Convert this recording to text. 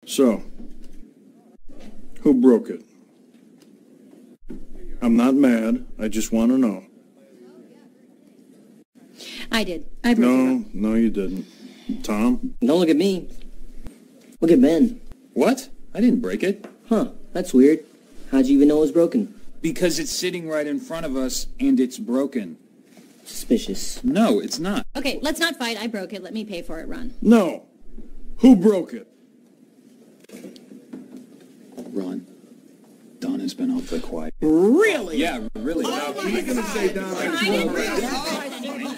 So, who broke it? I'm not mad. I just want to know. I did. I broke it. No, you didn't. Tom? Don't look at me. Look at Ben. What? I didn't break it. Huh, that's weird. How'd you even know it was broken? Because it's sitting right in front of us, and it's broken. Suspicious. No, it's not. Okay, let's not fight. I broke it. Let me pay for it, Ron. No. Who broke it? Ron, Donna's been awfully quiet. Really? Yeah, really. What are you going to say, Donna?